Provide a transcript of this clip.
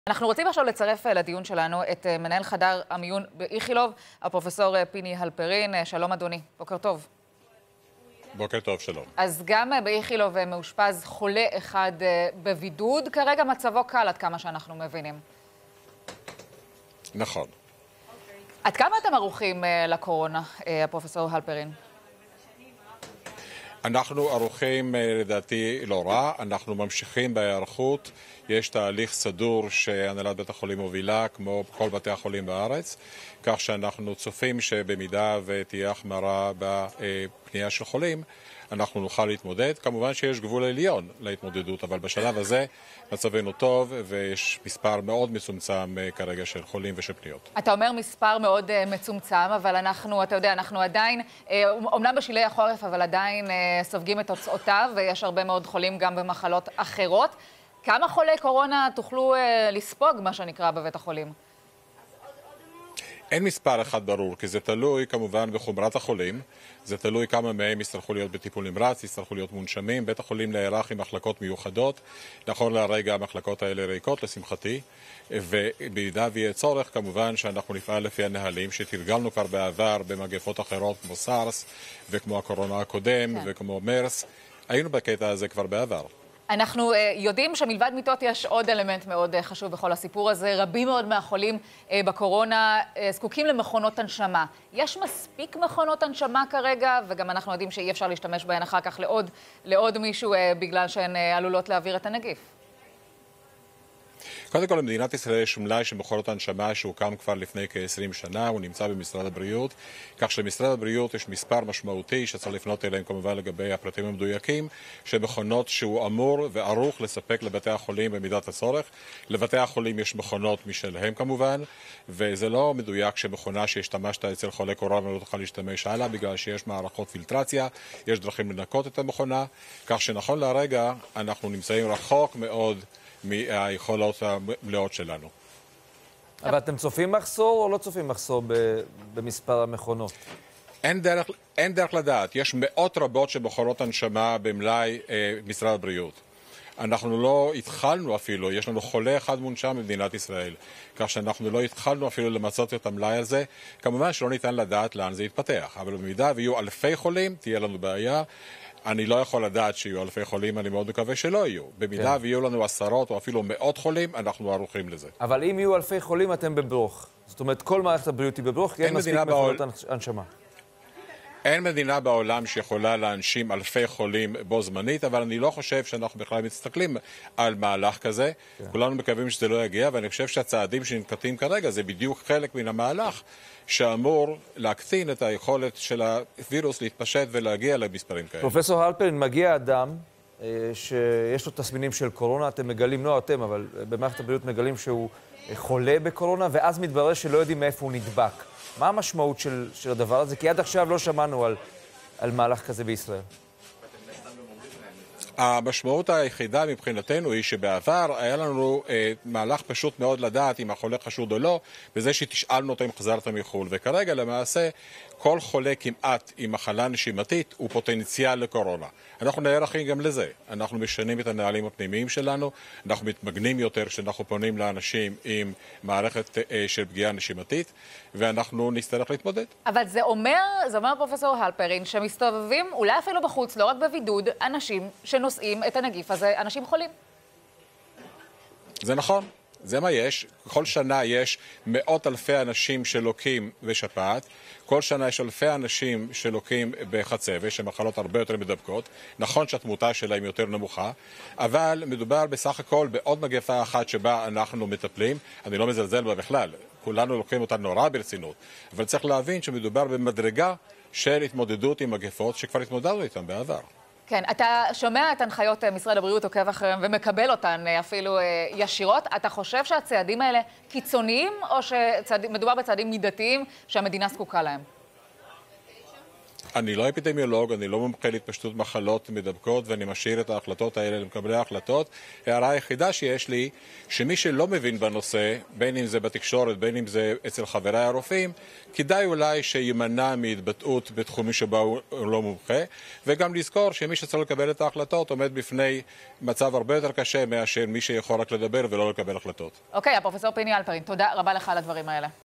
אנחנו רוצים עכשיו לצרף לדיון שלנו את מנהל חדר המיון באיכילוב, הפרופסור פיני הלפרין. שלום אדוני, בוקר טוב. בוקר טוב, שלום. אז גם באיכילוב מאושפז חולה אחד בבידוד, כרגע מצבו קל עד כמה שאנחנו מבינים. נכון. עד כמה אתם ערוכים לקורונה, הפרופסור הלפרין? אנחנו ערוכים לדעתי לא רע, אנחנו ממשיכים בהיערכות, יש תהליך סדור שהנהלת בית החולים מובילה כמו כל בתי החולים בארץ, כך שאנחנו צופים שבמידה ותהיה החמרה בפנייה של חולים, אנחנו נוכל להתמודד. כמובן שיש גבול עליון להתמודדות, אבל בשלב הזה מצבנו טוב ויש מספר מאוד מצומצם כרגע של חולים ושל פניות. אתה אומר מספר מאוד מצומצם, אבל אתה יודע, אנחנו עדיין, אומנם בשלהי החורף, אבל עדיין סופגים את תוצאותיו, ויש הרבה מאוד חולים גם במחלות אחרות. כמה חולי קורונה תוכלו לספוג, מה שנקרא, בבית החולים? אין מספר אחד ברור, כי זה תלוי כמובן בחומרת החולים, זה תלוי כמה מהם יצטרכו להיות בטיפול נמרץ, יצטרכו להיות מונשמים, בית החולים נערך עם מחלקות מיוחדות, נכון לרגע המחלקות האלה ריקות לשמחתי, ובמידה ויהיה צורך כמובן שאנחנו נפעל לפי הנהלים שתרגלנו כבר בעבר במגפות אחרות כמו סארס וכמו הקורונה הקודם וכמו מרס, היינו בקטע הזה כבר בעבר. אנחנו יודעים שמלבד מיטות יש עוד אלמנט מאוד חשוב בכל הסיפור הזה. רבים מאוד מהחולים בקורונה זקוקים למכונות הנשמה. יש מספיק מכונות הנשמה כרגע, וגם אנחנו יודעים שאי אפשר להשתמש בהן אחר כך לעוד מישהו בגלל שהן עלולות להעביר את הנגיף. קודם כל, למדינת ישראל יש מלאי של מכונות הנשמה שהוקם כבר לפני כ-20 שנה, הוא נמצא במשרד הבריאות, כך שלמשרד הבריאות יש מספר משמעותי שצריך לפנות אליהם כמובן לגבי הפרטים המדויקים, שמכונות שהוא אמור וערוך לספק לבתי החולים במידת הצורך. לבתי החולים יש מכונות משלהם כמובן, וזה לא מדויק שמכונה שהשתמשת אצל חולה קורונה לא תוכל להשתמש הלאה, בגלל שיש מערכות פילטרציה, יש דרכים לנקות את המכונה, כך שנכון לרגע אנחנו נמצאים רחוק מאוד מהיכולות המלאות שלנו. אבל אתם צופים מחסור או לא צופים מחסור במספר המכונות? אין דרך לדעת. יש מאות רבות של מכונות הנשמה במלאי משרד הבריאות. אנחנו לא התחלנו אפילו, יש לנו חולה אחד מונשם במדינת ישראל, כך שאנחנו לא התחלנו אפילו למצות את המלאי הזה. כמובן שלא ניתן לדעת לאן זה יתפתח, אבל במידה ויהיו אלפי חולים, תהיה לנו בעיה. אני לא יכול לדעת שיהיו אלפי חולים, אני מאוד מקווה שלא יהיו. במידה ויהיו לנו עשרות או אפילו מאות חולים, אנחנו ערוכים לזה. אבל אם יהיו אלפי חולים, אתם בברוך. זאת אומרת, כל מערכת הבריאות היא בברוך, כי אין מספיק מכונות הנשמה. אין מדינה בעולם שיכולה להנשים אלפי חולים בו זמנית, אבל אני לא חושב שאנחנו בכלל מסתכלים על מהלך כזה. כולנו מקווים שזה לא יגיע, ואני חושב שהצעדים שננקטים כרגע זה בדיוק חלק מן המהלך שאמור להקטין את היכולת של הווירוס להתפשט ולהגיע למספרים כאלה. פרופסור הלפרין, מגיע אדם שיש לו תסמינים של קורונה, אתם מגלים, לא אתם, אבל במערכת הבריאות מגלים שהוא חולה בקורונה, ואז מתברר שלא יודעים מאיפה הוא נדבק. מה המשמעות של הדבר הזה? כי עד עכשיו לא שמענו על מהלך כזה בישראל. המשמעות היחידה מבחינתנו היא שבעבר היה לנו מהלך פשוט מאוד לדעת אם החולה חשוד או לא, בזה שתשאלנו אותו אם חזרת מחו"ל. וכרגע למעשה כל חולה כמעט עם מחלה נשימתית הוא פוטנציאל לקורונה. אנחנו נערכים גם לזה. אנחנו משנים את הנהלים הפנימיים שלנו, אנחנו מתמגנים יותר כשאנחנו פונים לאנשים עם מערכת של פגיעה נשימתית, ואנחנו נצטרך להתמודד. אבל זה אומר פרופסור הלפרין, שמסתובבים אולי אפילו בחוץ, לא רק בבידוד, אנשים שנושאים את הנגיף הזה, אנשים חולים. זה נכון. זה מה יש. כל שנה יש מאות אלפי אנשים שלוקים בשפעת. כל שנה יש אלפי אנשים שלוקים בחצבת, שמחלות הרבה יותר מדבקות. נכון שהתמותה שלהם יותר נמוכה, אבל מדובר בסך הכל בעוד מגפה אחת שבה אנחנו מטפלים. אני לא מזלזל בה בכלל. כולנו לוקחים אותה נורא ברצינות. אבל צריך להבין שמדובר במדרגה של התמודדות עם מגפות שכבר התמודדנו איתן בעבר. כן, אתה שומע את הנחיות משרד הבריאות, עוקב אחריהם ומקבל אותן אפילו ישירות. אתה חושב שהצעדים האלה קיצוניים או שמדובר בצעדים מידתיים שהמדינה זקוקה להם? אני לא אפידמיולוג, אני לא מומחה להתפשטות מחלות מדבקות, ואני משאיר את ההחלטות האלה למקבלי ההחלטות. הערה היחידה שיש לי, שמי שלא מבין בנושא, בין אם זה בתקשורת, בין אם זה אצל חבריי הרופאים, כדאי אולי שימנע מהתבטאות בתחומים שבה הוא לא מומחה, וגם לזכור שמי שצריך לקבל את ההחלטות עומד בפני מצב הרבה יותר קשה מאשר מי שיכול רק לדבר ולא לקבל החלטות. אוקיי, הפרופסור פיני הלפרין, תודה רבה לך על הדברים האלה.